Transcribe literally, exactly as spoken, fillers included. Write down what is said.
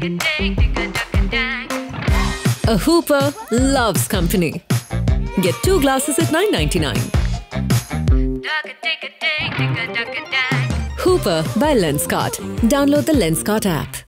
A hooper loves company. Get two glasses at nine ninety-nine. Hooper by Lenskart. Download the Lenskart app.